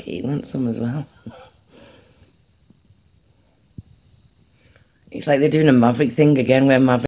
He wants some as well. It's like they're doing a Maverick thing again, where Maverick